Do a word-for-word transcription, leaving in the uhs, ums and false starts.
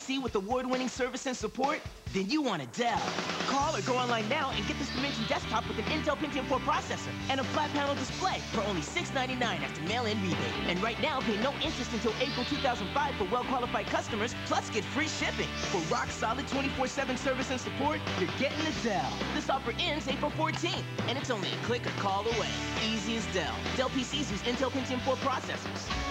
C with award-winning service and support? Then you want a Dell. Call or go online now and get this Dimension desktop with an Intel Pentium four processor and a flat panel display for only six ninety-nine after mail-in rebate. And right now, pay no interest until April two thousand five for well-qualified customers, plus get free shipping. For rock-solid twenty-four seven service and support, you're getting a Dell. This offer ends April fourteenth, and it's only a click or call away. Easy as Dell. Dell P Cs use Intel Pentium four processors.